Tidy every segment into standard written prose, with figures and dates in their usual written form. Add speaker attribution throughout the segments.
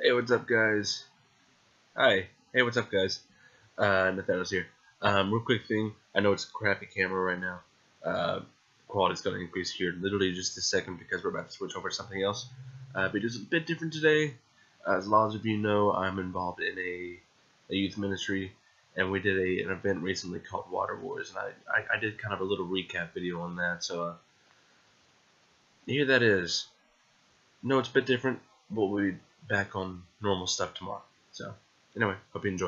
Speaker 1: Hey, what's up, guys? Hi. Hey, what's up, guys? Nathaniel's here. Real quick thing. I know it's a crappy camera right now. Quality's going to increase here literally just a second because we're about to switch over to something else. But it's a bit different today. As a lot of you know, I'm involved in a youth ministry, and we did an event recently called Water Wars, and I did kind of a little recap video on that. So here that is. No, it's a bit different, but we'll be back on normal stuff tomorrow. So, anyway, hope you enjoy.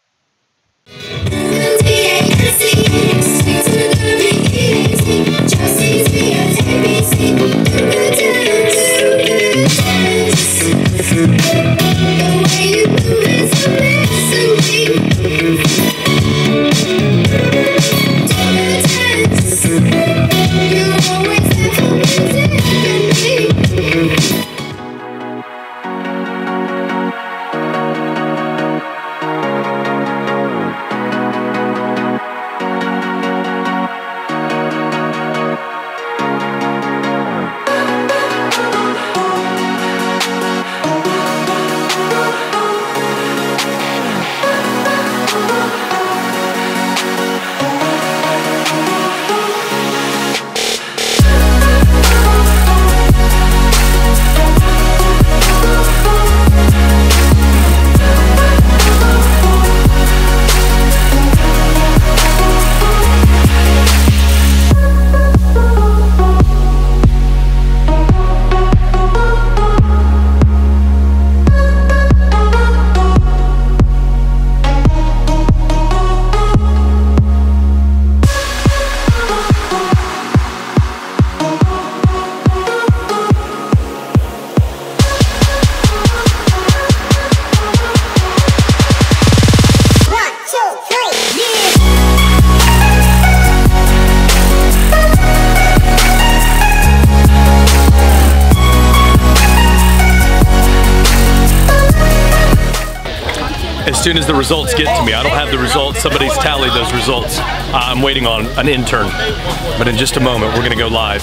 Speaker 2: As soon as the results get to me, I don't have the results, somebody's tallied those results. I'm waiting on an intern, but in just a moment we're gonna go live.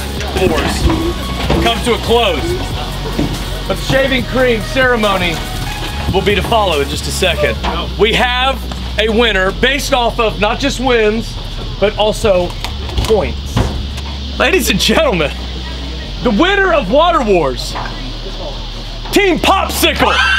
Speaker 2: Comes to a close, but the shaving cream ceremony will be to follow in just a second. We have a winner based off of not just wins, but also points. Ladies and gentlemen, the winner of Water Wars, Team Popsicle!